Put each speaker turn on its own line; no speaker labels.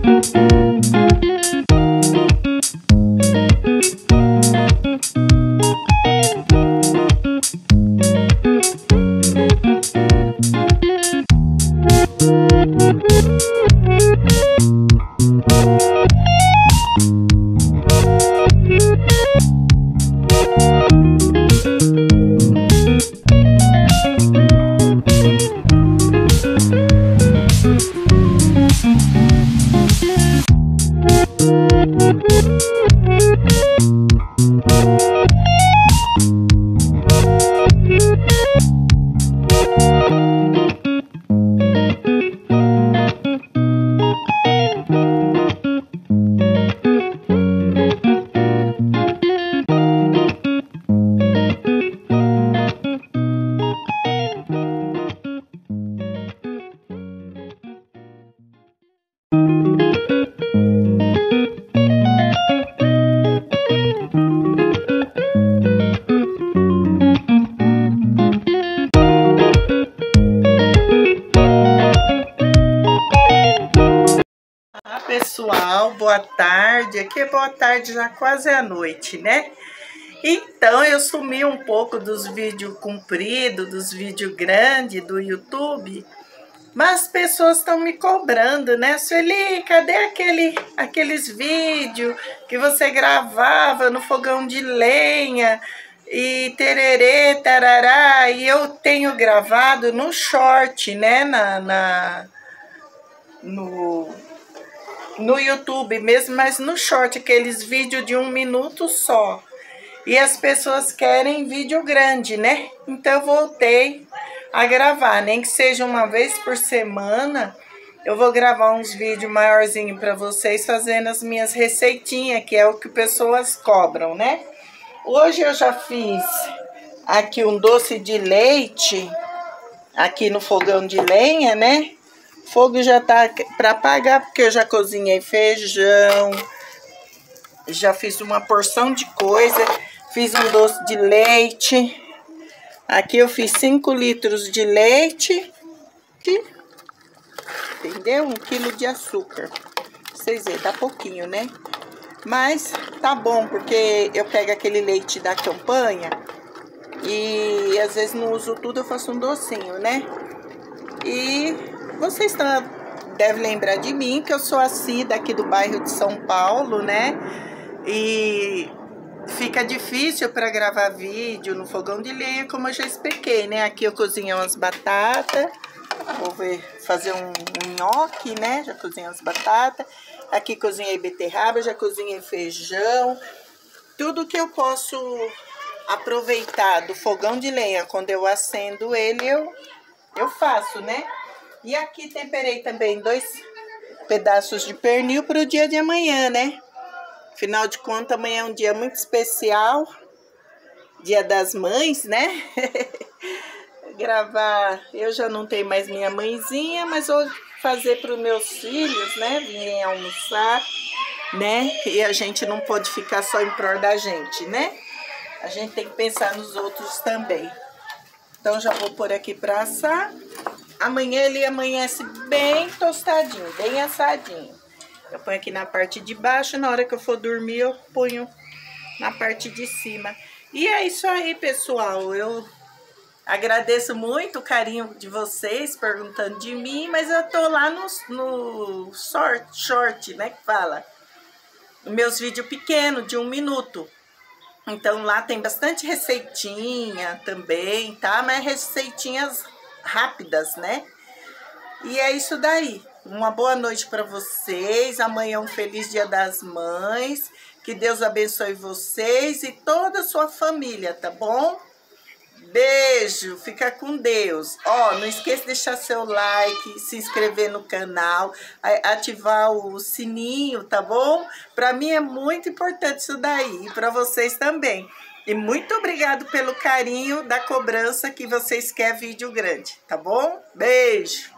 Pessoal, boa tarde. Aqui é boa tarde, já quase é a noite, né? Então, eu sumi um pouco dos vídeos compridos, dos vídeos grandes do YouTube, mas as pessoas estão me cobrando, né? Sueli, cadê aqueles vídeos que você gravava no fogão de lenha e tererê, tarará? E eu tenho gravado no short, né? No YouTube mesmo, mas no short, aqueles vídeos de 1 minuto só. E as pessoas querem vídeo grande, né? Então eu voltei a gravar, nem que seja uma vez por semana, eu vou gravar uns vídeos maiorzinhos para vocês fazendo as minhas receitinhas, que é o que pessoas cobram, né? Hoje eu já fiz aqui um doce de leite, aqui no fogão de lenha, né? O fogo já tá para apagar, porque eu já cozinhei feijão, já fiz uma porção de coisa, fiz um doce de leite. Aqui eu fiz 5 litros de leite, entendeu? 1 quilo de açúcar. Vocês verem, tá pouquinho, né? Mas tá bom, porque eu pego aquele leite da campanha e às vezes não uso tudo, eu faço um docinho, né? E vocês devem lembrar de mim, que eu sou a Cida aqui do bairro de São Paulo, né? E fica difícil para gravar vídeo no fogão de lenha, como eu já expliquei, né? Aqui eu cozinho umas batatas, vou fazer um nhoque, né? Já cozinhei as batatas. Aqui cozinhei beterraba, já cozinhei feijão. Tudo que eu posso aproveitar do fogão de lenha, quando eu acendo ele, eu faço, né? E aqui temperei também 2 pedaços de pernil para o dia de amanhã, né? Afinal de contas, amanhã é um dia muito especial, Dia das Mães, né? Gravar, eu já não tenho mais minha mãezinha, mas vou fazer para os meus filhos, né? Virem almoçar, né? E a gente não pode ficar só em prol da gente, né? A gente tem que pensar nos outros também. Então, já vou pôr aqui para assar. Amanhã ele amanhece bem tostadinho, bem assadinho. Eu ponho aqui na parte de baixo, na hora que eu for dormir eu ponho na parte de cima. E é isso aí, pessoal. Eu agradeço muito o carinho de vocês perguntando de mim, mas eu tô lá no short, né, que fala. Meus vídeos pequenos, de 1 minuto. Então lá tem bastante receitinha também, tá? Mas receitinhas rápidas, né? E é isso daí. Uma boa noite para vocês. Amanhã um feliz Dia das Mães. Que Deus abençoe vocês e toda a sua família, tá bom? Beijo, fica com Deus. Ó, não esqueça de deixar seu like, se inscrever no canal, ativar o sininho, tá bom? Para mim é muito importante isso daí e para vocês também. E muito obrigado pelo carinho da cobrança que vocês querem vídeo grande, tá bom? Beijo!